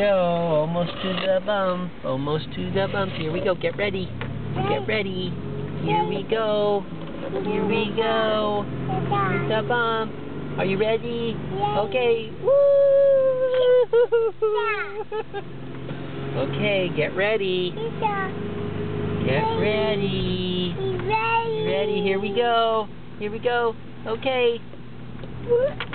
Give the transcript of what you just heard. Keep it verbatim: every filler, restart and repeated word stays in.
go. Almost to the bump. Almost to the bump. Here we go. Get ready. Get ready. Here we go. Here we go. Here's the bump. Are you ready? Okay. Woo! Okay, get ready. Get ready. Ready. Here we go. Here we go. Okay.